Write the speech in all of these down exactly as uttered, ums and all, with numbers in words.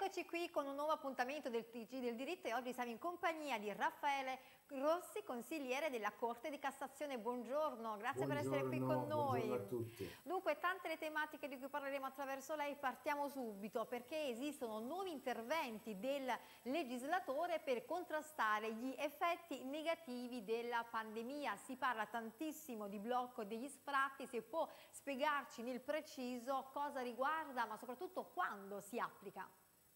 Eccoci qui con un nuovo appuntamento del T G del diritto e oggi siamo in compagnia di Raffaele Rossi, consigliere della Corte di Cassazione. Buongiorno, grazie Buongiorno, per essere qui con noi. buongiorno a tutti. Dunque, tante le tematiche di cui parleremo attraverso lei, partiamo subito perché esistono nuovi interventi del legislatore per contrastare gli effetti negativi della pandemia. Si parla tantissimo di blocco degli sfratti, se può spiegarci nel preciso cosa riguarda, ma soprattutto quando si applica?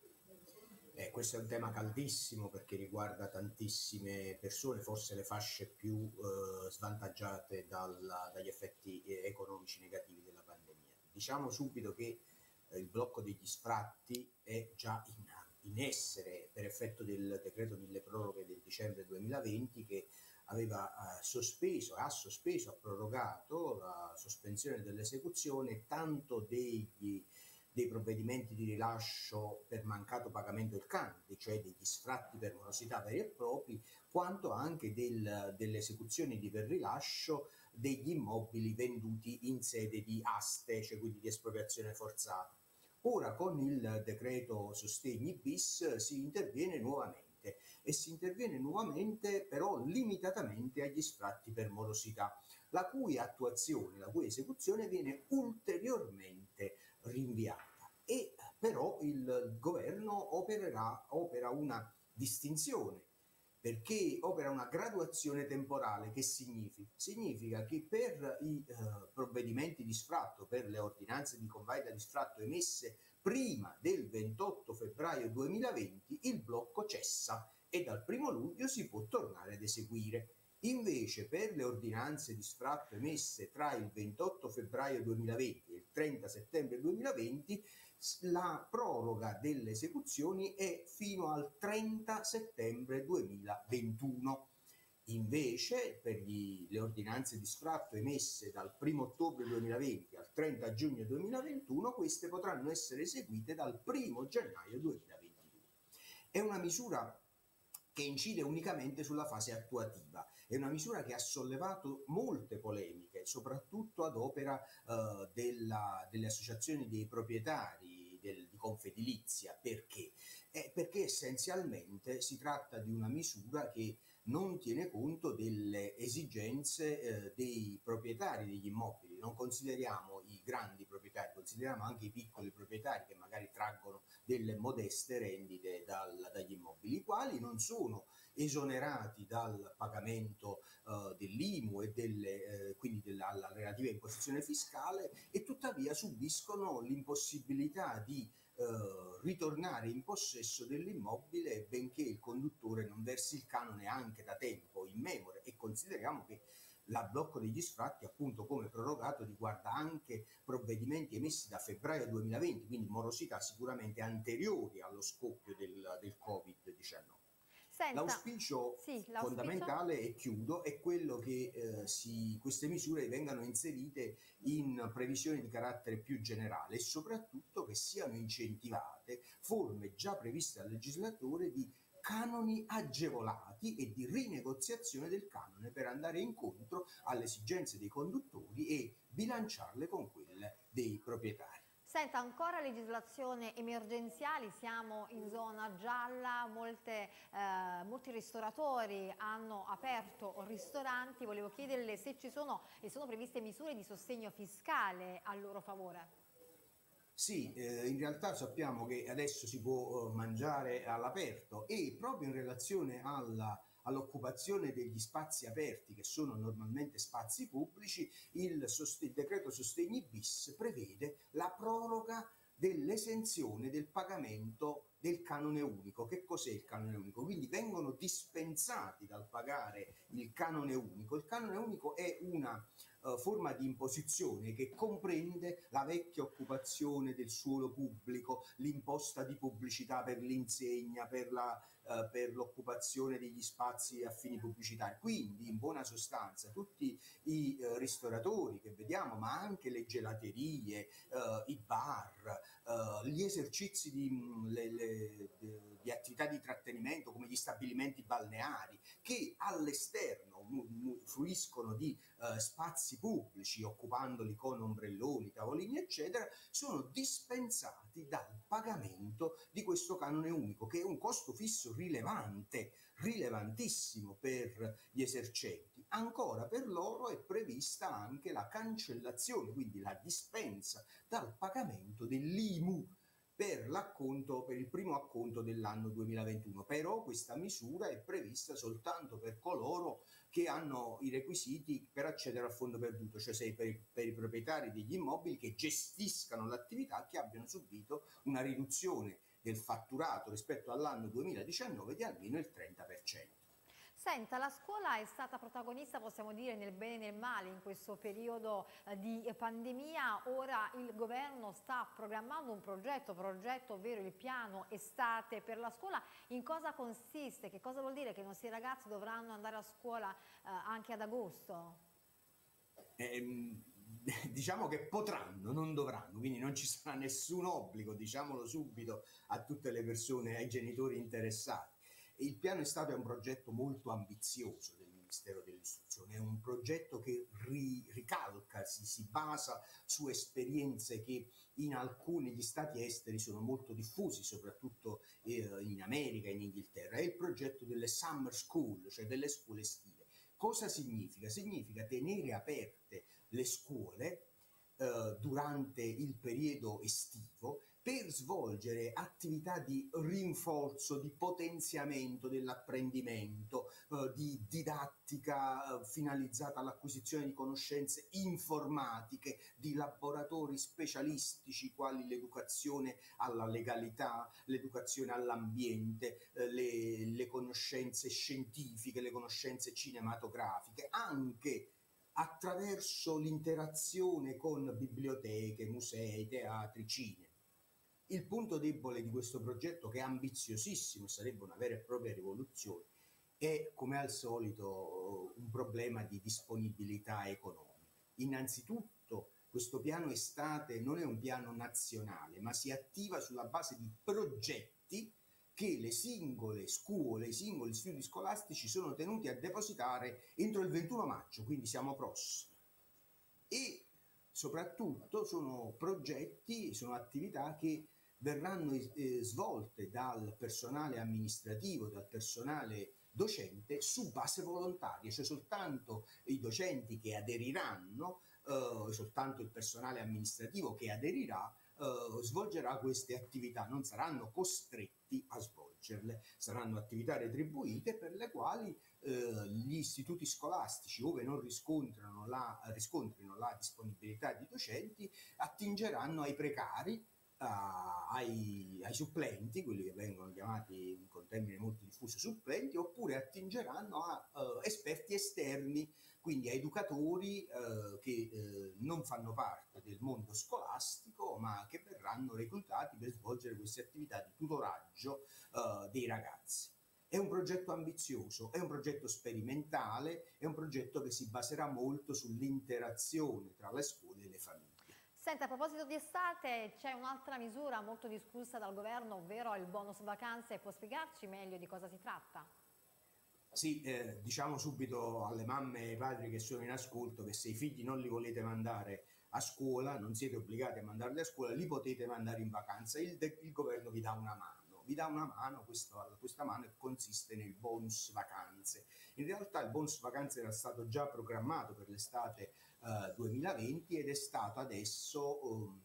Eh, questo è un tema caldissimo perché riguarda tantissime persone, forse le fasce più eh, svantaggiate dalla, dagli effetti eh, economici negativi della pandemia. Diciamo subito che eh, il blocco degli sfratti è già in, in essere per effetto del decreto mille proroghe del dicembre duemilaventi che aveva eh, sospeso, ha sospeso, ha prorogato la sospensione dell'esecuzione tanto degli dei provvedimenti di rilascio per mancato pagamento del canone, cioè degli sfratti per morosità veri e propri, quanto anche del, delle esecuzioni di per rilascio degli immobili venduti in sede di aste, cioè quindi di espropriazione forzata. Ora con il decreto sostegni bis si interviene nuovamente e si interviene nuovamente però limitatamente agli sfratti per morosità, la cui attuazione, la cui esecuzione viene ulteriormente rinviata e però il governo opererà, opera una distinzione perché opera una graduazione temporale. Che significa? Significa che per i eh, provvedimenti di sfratto, per le ordinanze di convalida di sfratto emesse prima del ventotto febbraio duemilaventi, il blocco cessa e dal primo luglio si può tornare ad eseguire. Invece per le ordinanze di sfratto emesse tra il ventotto febbraio duemilaventi e il trenta settembre duemilaventi, la proroga delle esecuzioni è fino al trenta settembre duemilaventuno. Invece per gli, le ordinanze di sfratto emesse dal primo ottobre duemilaventi al trenta giugno duemilaventuno, queste potranno essere eseguite dal primo gennaio duemilaventidue. È una misura che incide unicamente sulla fase attuativa. È una misura che ha sollevato molte polemiche, soprattutto ad opera eh, della, delle associazioni dei proprietari del, di Confedilizia. Perché? Eh, perché essenzialmente si tratta di una misura che non tiene conto delle esigenze eh, dei proprietari degli immobili. Non consideriamo i grandi proprietari, consideriamo anche i piccoli proprietari che magari traggono delle modeste rendite dal, dagli immobili, i quali non sono esonerati dal pagamento eh, dell'I M U e delle, eh, quindi della relativa imposizione fiscale, e tuttavia subiscono l'impossibilità di eh, ritornare in possesso dell'immobile benché il conduttore non versi il canone anche da tempo immemore. E consideriamo che la blocco degli sfratti, appunto come prorogato, riguarda anche provvedimenti emessi da febbraio duemilaventi, quindi morosità sicuramente anteriori allo scoppio del, del Covid diciannove. L'auspicio sì, fondamentale, e chiudo, è quello che eh, si, queste misure vengano inserite in previsioni di carattere più generale e soprattutto che siano incentivate forme già previste dal legislatore di canoni agevolati e di rinegoziazione del canone per andare incontro alle esigenze dei conduttori e bilanciarle con quelle dei proprietari. Senta, ancora legislazione emergenziali, siamo in zona gialla, molte, eh, molti ristoratori hanno aperto ristoranti, volevo chiederle se ci sono e sono previste misure di sostegno fiscale a loro favore. Sì, eh, in realtà sappiamo che adesso si può eh, mangiare all'aperto e proprio in relazione alla all'occupazione degli spazi aperti, che sono normalmente spazi pubblici, il, il decreto sostegni bis prevede la proroga dell'esenzione del pagamento del canone unico. Che cos'è il canone unico? Quindi vengono dispensati dal pagare il canone unico. Il canone unico è una uh, forma di imposizione che comprende la vecchia occupazione del suolo pubblico, l'imposta di pubblicità per l'insegna, per la eh, per l'occupazione degli spazi a fini pubblicitari. Quindi, in buona sostanza, tutti i eh, ristoratori che vediamo, ma anche le gelaterie, eh, i bar, eh, gli esercizi di, mh, le, le, de, di attività di trattenimento come gli stabilimenti balneari, che all'esterno mu, mu, fruiscono di eh, spazi pubblici, occupandoli con ombrelloni, tavolini, eccetera, sono dispensati dal pagamento di questo canone unico, che è un costo fisso rilevante, rilevantissimo per gli esercenti. Ancora per loro è prevista anche la cancellazione, quindi la dispensa dal pagamento dell'I M U per l'acconto, per il primo acconto dell'anno duemilaventuno. Però questa misura è prevista soltanto per coloro che hanno i requisiti per accedere al fondo perduto, cioè se per, per i proprietari degli immobili che gestiscano l'attività, che abbiano subito una riduzione del fatturato rispetto all'anno duemiladiciannove di almeno il trenta per cento. Senta, la scuola è stata protagonista, possiamo dire, nel bene e nel male in questo periodo eh, di pandemia. Ora il governo sta programmando un progetto, progetto ovvero il piano estate per la scuola. In cosa consiste? Che cosa vuol dire? Che i nostri ragazzi dovranno andare a scuola eh, anche ad agosto? Ehm, diciamo che potranno, non dovranno, quindi non ci sarà nessun obbligo, diciamolo subito a tutte le persone, ai genitori interessati. Il piano estate è un progetto molto ambizioso del Ministero dell'Istruzione, è un progetto che ri, ricalca, si, si basa su esperienze che in alcuni gli stati esteri sono molto diffusi, soprattutto eh, in America e in Inghilterra. È il progetto delle summer school, cioè delle scuole estive. Cosa significa? Significa tenere aperte le scuole eh, durante il periodo estivo per svolgere attività di rinforzo, di potenziamento dell'apprendimento, eh, di didattica eh, finalizzata all'acquisizione di conoscenze informatiche, di laboratori specialistici quali l'educazione alla legalità, l'educazione all'ambiente, eh, le, le conoscenze scientifiche, le conoscenze cinematografiche, anche attraverso l'interazione con biblioteche, musei, teatri, cinema. Il punto debole di questo progetto, che è ambiziosissimo, sarebbe una vera e propria rivoluzione, è come al solito un problema di disponibilità economica. Innanzitutto questo piano estate non è un piano nazionale, ma si attiva sulla base di progetti che le singole scuole, i singoli istituti scolastici sono tenuti a depositare entro il ventuno maggio, quindi siamo prossimi. E soprattutto sono progetti, sono attività che verranno eh, svolte dal personale amministrativo, dal personale docente su base volontaria, cioè soltanto i docenti che aderiranno, eh, soltanto il personale amministrativo che aderirà, eh, svolgerà queste attività, non saranno costretti a svolgerle, saranno attività retribuite per le quali eh, gli istituti scolastici, ove non riscontrano la, riscontrino la disponibilità di docenti, attingeranno ai precari, Uh, ai, ai supplenti, quelli che vengono chiamati con termine molto diffuso supplenti, oppure attingeranno a uh, esperti esterni, quindi a educatori uh, che uh, non fanno parte del mondo scolastico, ma che verranno reclutati per svolgere queste attività di tutoraggio uh, dei ragazzi. È un progetto ambizioso, è un progetto sperimentale, è un progetto che si baserà molto sull'interazione tra le scuole e le famiglie. Senta, a proposito di estate, c'è un'altra misura molto discussa dal governo, ovvero il bonus vacanze. Può spiegarci meglio di cosa si tratta? Sì, eh, diciamo subito alle mamme e ai padri che sono in ascolto che se i figli non li volete mandare a scuola, non siete obbligati a mandarli a scuola, li potete mandare in vacanza, il, il governo vi dà una mano. Vi dà una mano, questo, questa mano consiste nel bonus vacanze. In realtà il bonus vacanze era stato già programmato per l'estate eh, duemilaventi ed è stato adesso um,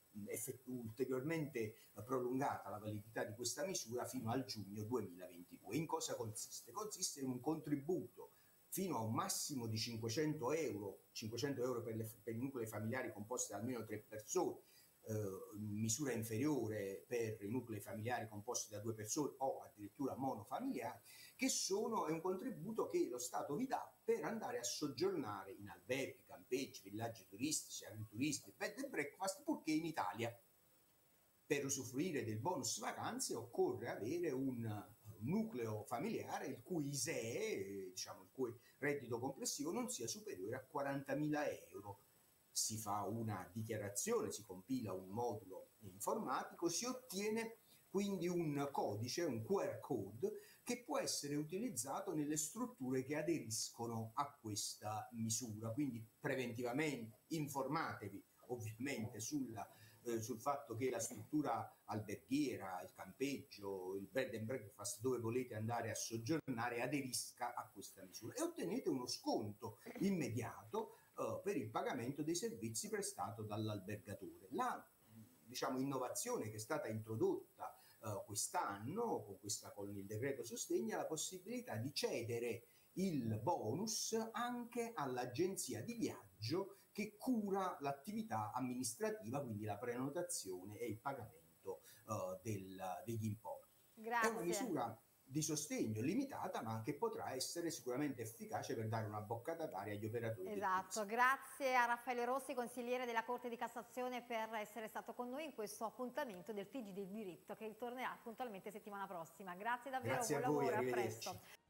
ulteriormente prolungata la validità di questa misura fino al giugno duemilaventidue. In cosa consiste? Consiste in un contributo fino a un massimo di cinquecento euro, cinquecento euro per, le, per i nuclei familiari composti da almeno tre persone, Uh, misura inferiore per i nuclei familiari composti da due persone o addirittura monofamiliari, che sono, è un contributo che lo Stato vi dà per andare a soggiornare in alberghi, campeggi, villaggi turistici, agrituristici, bed and breakfast, purché in Italia. Per usufruire del bonus vacanze occorre avere un nucleo familiare il cui I S E E, diciamo il cui reddito complessivo non sia superiore a quarantamila euro. Si fa una dichiarazione, si compila un modulo informatico, si ottiene quindi un codice, un Q R code, che può essere utilizzato nelle strutture che aderiscono a questa misura. Quindi preventivamente informatevi ovviamente sulla, eh, sul fatto che la struttura alberghiera, il campeggio, il bed and breakfast dove volete andare a soggiornare aderisca a questa misura e ottenete uno sconto immediato eh, per il pagamento dei servizi prestato dall'albergatore. La diciamo, innovazione che è stata introdotta Uh, quest'anno con, questa, con il decreto sostegno ha la possibilità di cedere il bonus anche all'agenzia di viaggio che cura l'attività amministrativa, quindi la prenotazione e il pagamento uh, del, degli importi. Grazie. È una misura di sostegno limitata, ma che potrà essere sicuramente efficace per dare una boccata d'aria agli operatori. Esatto, grazie a Raffaele Rossi, consigliere della Corte di Cassazione, per essere stato con noi in questo appuntamento del T G del diritto che ritornerà puntualmente settimana prossima. Grazie davvero, Grazie buon a voi, lavoro, a arrivederci. presto.